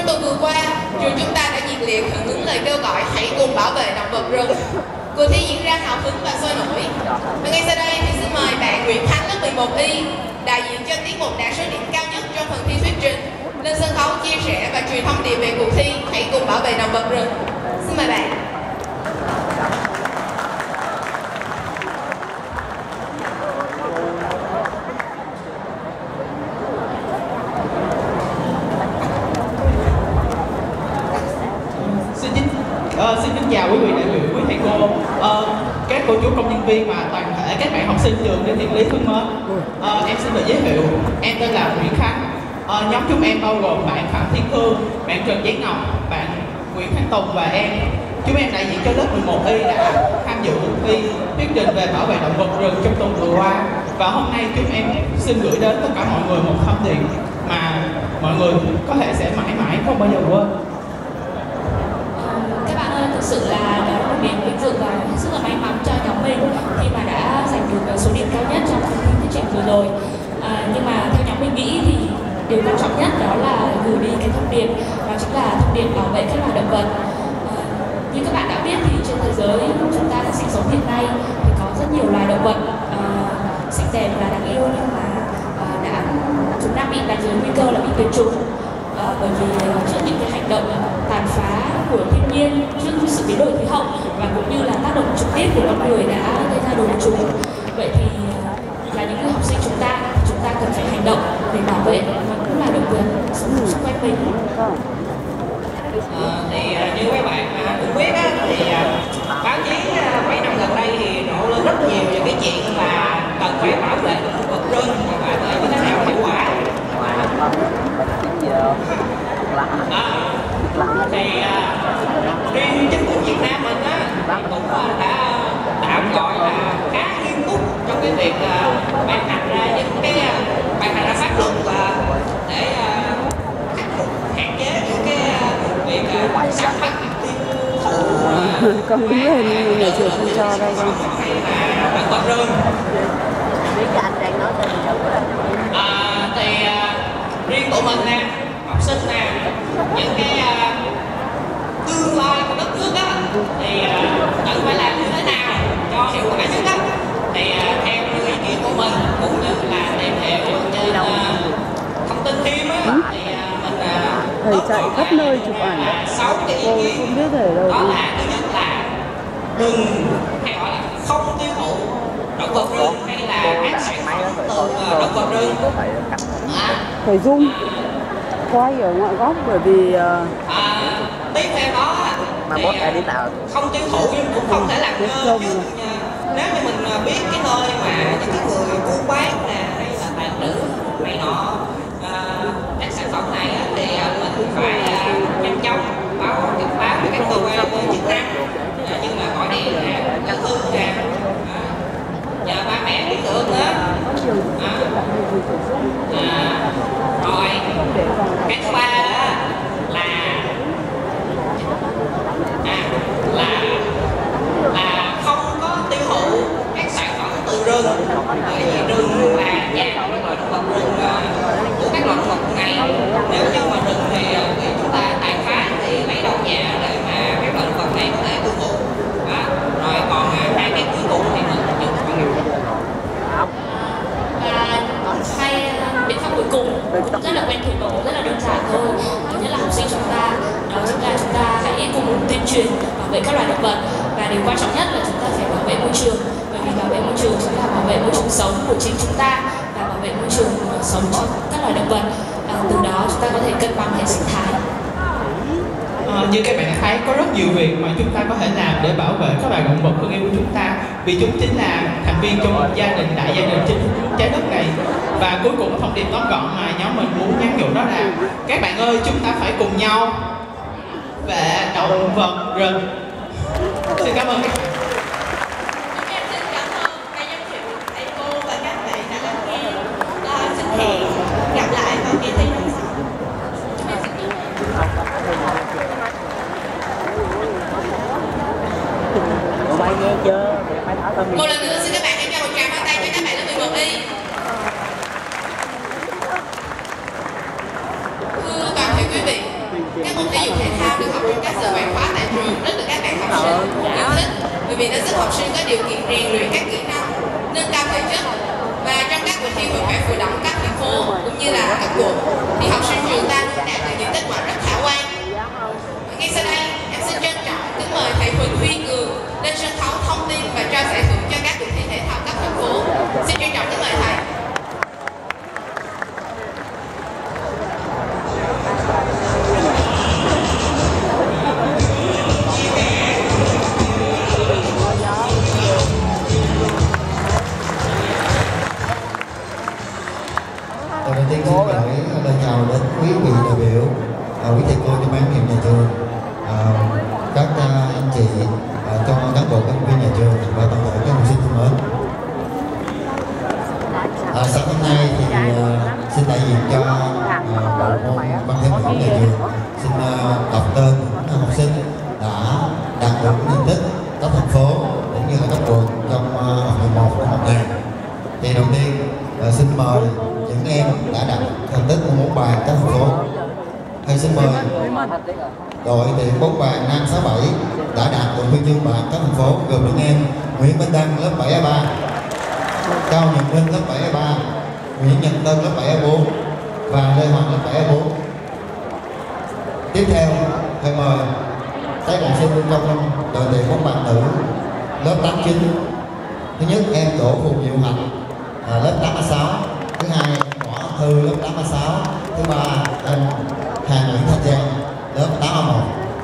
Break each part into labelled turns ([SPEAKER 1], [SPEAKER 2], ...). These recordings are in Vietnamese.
[SPEAKER 1] tuần vừa qua, trường chúng ta đã nhiệt liệt hưởng ứng lời kêu gọi hãy cùng bảo vệ động vật rừng. Cuộc thi diễn ra hào hứng và sôi nổi. Và ngay sau đây thì xin mời bạn Nguyễn Thắng lớp 11Y, đại diện cho tiết mục đạt số điểm cao nhất trong phần thi thuyết trình, lên sân khấu chia sẻ và truyền thông điệp về cuộc thi hãy cùng bảo vệ động vật rừng. Xin mời bạn.
[SPEAKER 2] Xin kính chào quý vị đại biểu, quý thầy cô, các cô chú công nhân viên và toàn thể các bạn học sinh trường Lê Thiện Lý thân mến. Em xin được giới thiệu, em tên là Nguyễn Khánh. Nhóm chúng em bao gồm bạn Phạm Thiên Thương, bạn Trần Giấy Ngọc, bạn Nguyễn Thanh Tùng và em. Chúng em đại diện cho lớp 11Y đã tham dự cuộc thi thuyết trình về bảo vệ động vật rừng trong tuần vừa qua. Và hôm nay chúng em xin gửi đến tất cả mọi người một thông điệp mà mọi người có thể sẽ mãi mãi không bao giờ quên.
[SPEAKER 3] Thực sự là đó là một niềm vinh dự và rất là may mắn cho nhóm mình khi mà đã giành được số điểm cao nhất trong cuộc thi thuyết trình vừa rồi. Nhưng mà theo nhóm mình nghĩ thì điều quan trọng nhất đó là gửi đi cái thông điệp, đó chính là thông điệp bảo vệ các loài động vật. Như các bạn đã biết thì trên thế giới chúng ta đang sinh sống hiện nay thì có rất nhiều loài động vật xinh đẹp và đáng yêu, nhưng mà chúng đang bị đặt dưới nguy cơ là bị tuyệt chủng. Bởi vì trước những cái hành động tàn phá của thiên nhiên, trước sự biến đổi khí hậu và cũng như là tác động trực tiếp của con người đã gây ra đồ chúng. Vậy thì là những người học sinh chúng ta cần phải hành động để bảo vệ và cũng là động vật sống xung quanh mình.
[SPEAKER 4] Thì như các bạn cũng biết á, thì báo chí mấy năm gần đây thì nổ lên rất nhiều về cái chuyện là cần phải bảo vệ động vật rừng và bảo vệ như thế nào hiệu quả. Thì riêng chính phủ Việt Nam mình á cũng đã tạm gọi là khá nghiêm túc trong cái việc ban hành ra những cái pháp luật và để hạn chế những cái việc sản xuất
[SPEAKER 5] con đứng lên nhà trường không cho đây con.
[SPEAKER 4] động vật rừng. Thì riêng tụi mình nè, học sinh nè, những cái tương lai của đất nước á thì cần phải làm như thế nào cho hiệu quả nhất á. Thì theo như ý kiến của mình cũng như là tìm hiểu trên thông tin thêm á thì mình
[SPEAKER 5] thầy chạy khắp nơi chụp ảnh đấy.
[SPEAKER 4] 6 cái ý kiến
[SPEAKER 5] không biết thầy đâu.
[SPEAKER 4] Đó là thứ nhất là đừng, hay gọi là không tiêu thụ động vật rừng hay là các sản phẩm từ động vật rừng.
[SPEAKER 5] Thầy zoom quay ở ngoại góc bởi vì
[SPEAKER 4] tiếp theo đó thì không tiêu thụ nhưng cũng không thể làm ngơ, chứ nếu như mình biết cái nơi mà những cái người buôn bán nè hay là tàn trữ này nọ các sản phẩm này á, thì mình phải nhanh chóng báo cho các cơ quan chức năng như là gọi điện nè, ngân thư nè, nhờ ba mẹ biết được nữa. Rồi cái thứ ba đó là không có tiêu thụ các sản phẩm từ rừng, bởi vì rừng là nhà của các loài động vật rừng của các loài động vật này. Nếu như mà rừng thì chúng ta tàn phá thì lấy đâu nhà để mà các loài động vật này có thể tiêu thụ. Rồi còn hai cái cuối cùng thì mình
[SPEAKER 3] hai biện pháp cuối cùng cũng rất là quen thuộc và cũng rất là đơn giản thôi. Thứ nhất là học sinh chúng ta, đó chính là chúng ta hãy cùng tuyên truyền bảo vệ các loài động vật, và điều quan trọng nhất là chúng ta phải bảo vệ môi trường, bởi vì bảo vệ môi trường chúng ta bảo vệ môi trường sống của chính chúng ta và bảo vệ môi trường sống cho các loài động vật. Từ đó chúng ta có thể cân bằng hệ sinh thái.
[SPEAKER 2] Như các bạn thấy, có rất nhiều việc mà chúng ta có thể làm để bảo vệ các loài động vật thân yêu của chúng ta, vì chúng chính là thành viên trong một gia đình, đại gia đình trên trái đất này. Và cuối cùng thông điệp tóm gọn mà nhóm mình muốn nhắn nhủ đó là các bạn ơi, chúng ta phải cùng nhau vệ động vật rừng. Xin cảm ơn các bạn.
[SPEAKER 1] Em xin cảm ơn các giám khảo, thầy cô và các bạn đã lắng nghe. Xin hẹn gặp lại vào kỳ thi năm sau. Một lần nữa xin các bạn hãy cho một tràng pháo tay cho các bạn lớp 11 đi. Thưa toàn thể quý vị, Các môn thể dục thể thao được học trong các giờ ngoại khóa tại trường rất được các bạn học sinh yêu thích, bởi vì nó giúp học sinh có điều kiện rèn luyện các kỹ năng, nâng cao thể chất. Và trong các cuộc thi hội khỏe phù động các thành phố cũng như là các quận thì học sinh trường ta luôn đạt được những kết quả rất khả quan. Ngay sau đây em xin trân trọng kính mời thầy Huỳnh Huy Cường lên sân khấu thông tin và trao giải thưởng cho các cuộc thi thể thao cấp thành phố. Xin trân trọng kính mời thầy.
[SPEAKER 6] Đầu tiên xin gửi lời chào đến quý vị đại biểu, quý thầy cô trong ban giám hiệu nhà trường, các anh chị cho cán bộ công viên nhà trường và toàn thể các học sinh thân mến. Sáng hôm nay thì xin đại diện cho bộ môn ban giám hiệu nhà trường xin đọc tên những học sinh đã đạt được thành tích cấp thành phố cũng như là cấp quận trong học kỳ 1 của năm nay. Thì đầu tiên xin mời những em đã đạt thành tích môn bóng bàn cấp thành phố. Thầy xin mời đội tuyển bóng bàn nam 67 đã đạt được huy chương bạc cấp thành phố, gồm những em Nguyễn Minh Đăng lớp 7A3, Cao Nhật Minh lớp 7A3, Nguyễn Nhật Tân lớp 7A4 và Lê Hoàng lớp 7A4. Tiếp theo thầy mời các bạn sinh trong đội tuyển bóng bàn nữ lớp 89. Thứ nhất em Đỗ Phù Diệu Hạnh lớp 8A6, thứ hai em Võ Thư lớp 8A6, thứ ba em Hà Nguyễn Thanh Giang lớp 8A1.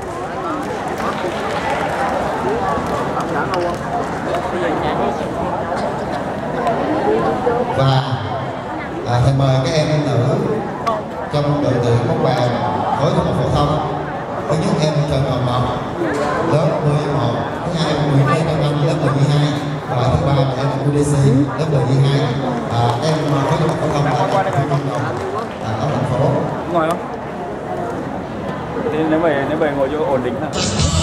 [SPEAKER 6] Và thầy mời các em nữ trong đội tuyển bóng bàn khối trung học phổ thông. Thứ nhất em Trần Hồng Ngọc lớp 11, thứ hai em Nguyễn Lê Đăng Anh lớp 12 và thứ ba là em UDC lớp 12. Em khối trung học phổ thông ở thành phố.
[SPEAKER 7] Ngồi không? Thì nếu về ngồi chỗ ổn định nào.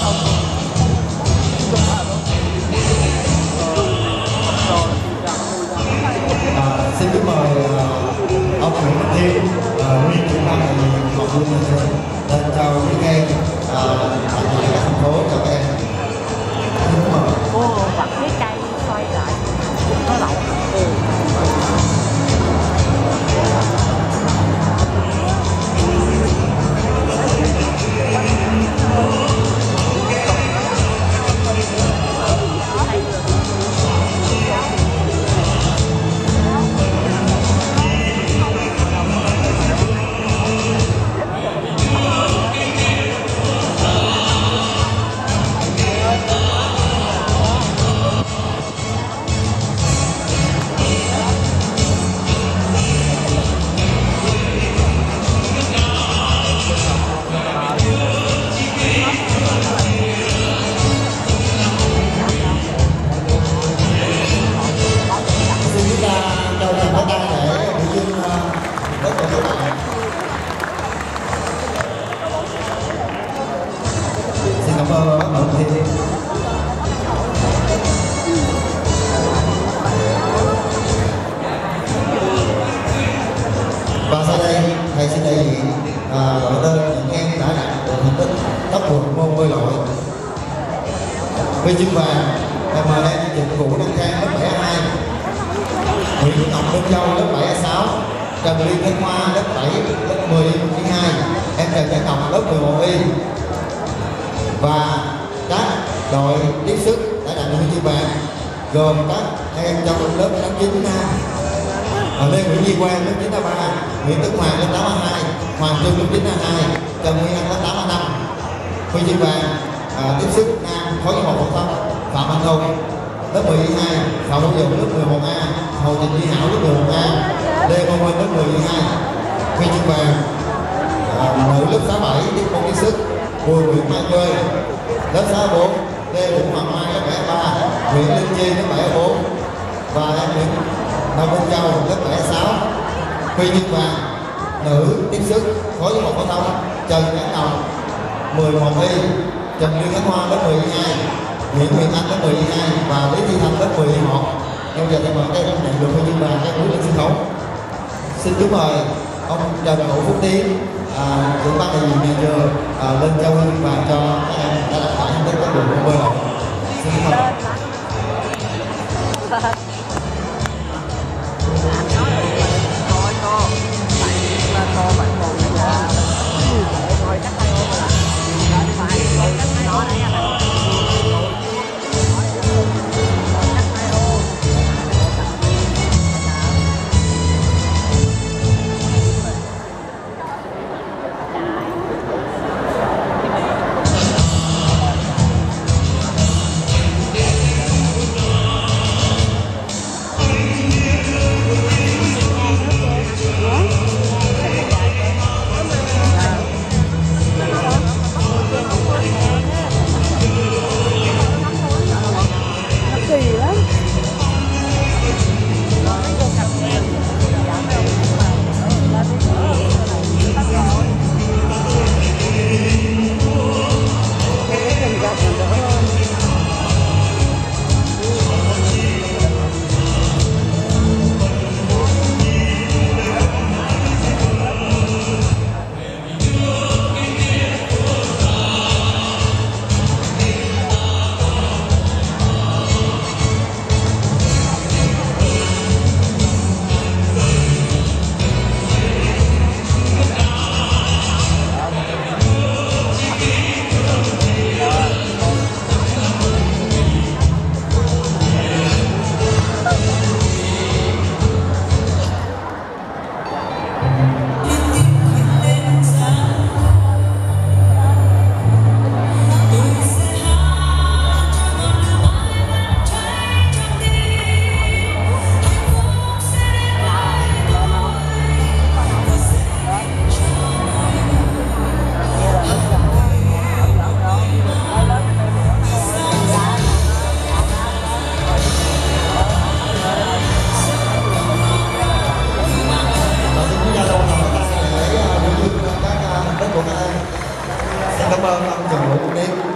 [SPEAKER 6] Xin kính mời ông Nguyễn Văn Thiên, nguyên trưởng ban đại diện học viên nhà trường lên chào những em tại các thành phố cho các em. Xin kính mời.
[SPEAKER 5] Cô vặt cái cây xoay lại nó lỏng.
[SPEAKER 6] Xin cảm ơn bác Nguyễn Thiên. Và sau đây thầy xin đại diện gọi tên những em đã đạt được thành tích cấp quận môn bơi lội. Huy chương vàng thầy mời em Trịnh Vũ Đăng Khang lớp 7A2, Nguyễn Ngọc Minh Châu lớp 7A6, Trần Liên Thanh Hoa lớp 7 lớp 12, em Trần Nhã Ngọc lớp 11Y. Và các đội tiếp sức đã đạt được huy chương vàng gồm các em trong lớp 89 Lê Nguyễn Duy Quang lớp 9A3, Nguyễn Tấn Hoàng lớp 8A2, Hoàng Trung lớp 9A2, Trần Nguyên Anh lớp 8A5. Huy chương vàng tiếp sức nam khối trung học phổ thông Phạm Anh Hùng lớp 12, Phạm Hữu Dũng lớp 11A, Hồ Trịnh Duy Hảo lớp 11A, Lê Quang Minh lớp 12. Huy chương vàng nữ lớp 67 tiếp môn tiếp sức Bùi Nguyễn Mai Quê lớp 64, Lê Vũ Hoàng Mai lớp 7A3, Nguyễn Linh Chi lớp 7A4 và em Nguyễn Đông Minh Châu lớp 7A6. Huy chương vàng nữ tiếp sức khối trung học phổ thông Trần Nhã Ngọc 11Y, Trần Liên Khánh Hoa lớp 12, Nguyễn Nguyễn Anh lớp 12 và Lý Thị Thanh lớp 11. Bây giờ thầy mời các em nhận được huy chương vàng các bước lên sân khấu. Xin kính mời ông Trần Hữu Phúc Tiến, trưởng ban đại diện nhà trường lên trao huy chương vàng cho các em đã đạt giải thành tích các buổi bơi lội. Xin cảm ơn. Cảm ơn ông Trần Hữu Tiến.